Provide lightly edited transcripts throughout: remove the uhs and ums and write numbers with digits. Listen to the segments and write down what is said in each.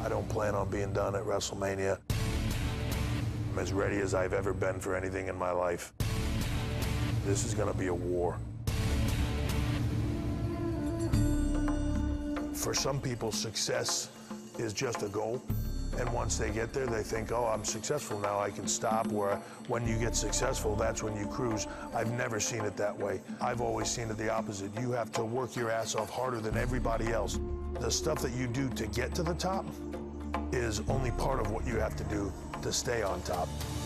don't plan on being done at WrestleMania. I'm as ready as I've ever been for anything in my life. This is gonna be a war. For some people, success is just a goal. And once they get there, they think, oh, I'm successful now, I can stop. Where when you get successful, that's when you cruise. I've never seen it that way. I've always seen it the opposite. You have to work your ass off harder than everybody else. The stuff that you do to get to the top is only part of what you have to do to stay on top.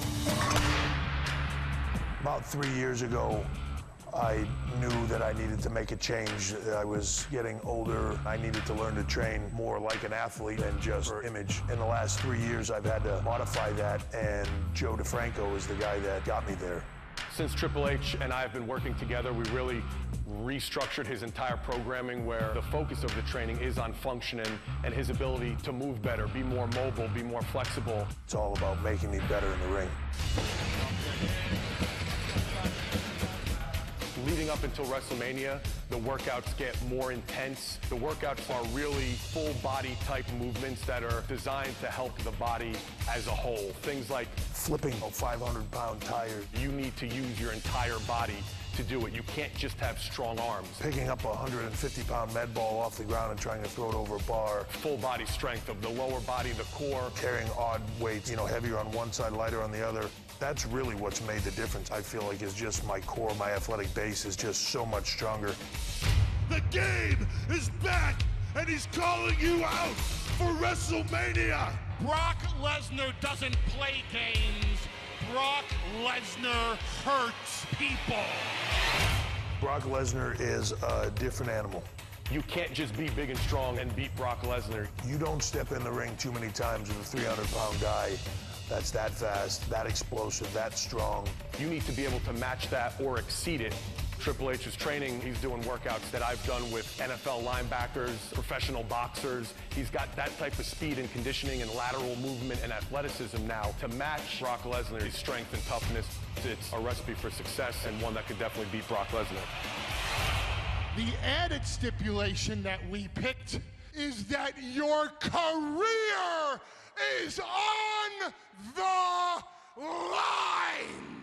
About 3 years ago, I knew that I needed to make a change. I was getting older. I needed to learn to train more like an athlete than just for image. In the last 3 years, I've had to modify that, and Joe DeFranco is the guy that got me there. Since Triple H and I have been working together, we really restructured his entire programming, where the focus of the training is on functioning and his ability to move better, be more mobile, be more flexible. It's all about making me better in the ring. Leading up until WrestleMania, the workouts get more intense. The workouts are really full body type movements that are designed to help the body as a whole. Things like flipping a 500-pound tire. You need to use your entire body to do it. You can't just have strong arms. Picking up a 150-pound med ball off the ground and trying to throw it over a bar. Full body strength of the lower body, the core. Carrying odd weights, heavier on one side, lighter on the other. That's really what's made the difference. I feel like it's just my core, my athletic base is just so much stronger. The game is back, and he's calling you out for WrestleMania. Brock Lesnar doesn't play games. Brock Lesnar hurts people. Brock Lesnar is a different animal. You can't just be big and strong and beat Brock Lesnar. You don't step in the ring too many times with a 300-pound guy that's that fast, that explosive, that strong. You need to be able to match that or exceed it. Triple H is training. He's doing workouts that I've done with NFL linebackers, professional boxers. He's got that type of speed and conditioning and lateral movement and athleticism now to match Brock Lesnar's strength and toughness. It's a recipe for success and one that could definitely beat Brock Lesnar. The added stipulation that we picked is that your career is on the line.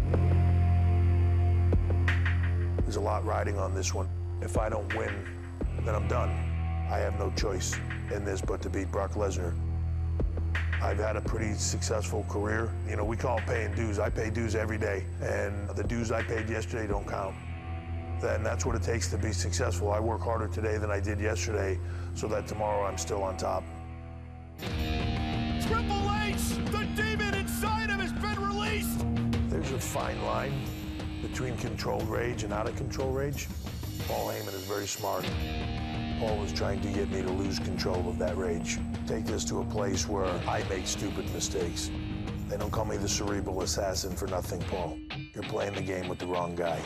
There's a lot riding on this one. If I don't win, then I'm done. I have no choice in this but to beat Brock Lesnar. I've had a pretty successful career. We call it paying dues. I pay dues every day, and the dues I paid yesterday don't count. Then that's what it takes to be successful. I work harder today than I did yesterday so that tomorrow I'm still on top. Triple H, the demon inside him, has been released. There's a fine line between controlled rage and out of control rage. Paul Heyman is very smart. Paul was trying to get me to lose control of that rage. Take this to a place where I make stupid mistakes. They don't call me the cerebral assassin for nothing, Paul. You're playing the game with the wrong guy.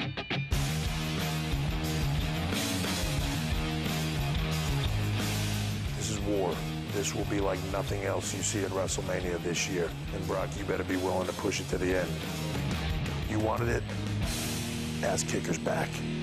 This is war. This will be like nothing else you see at WrestleMania this year. And Brock, you better be willing to push it to the end. You wanted it? Ass kicker's back.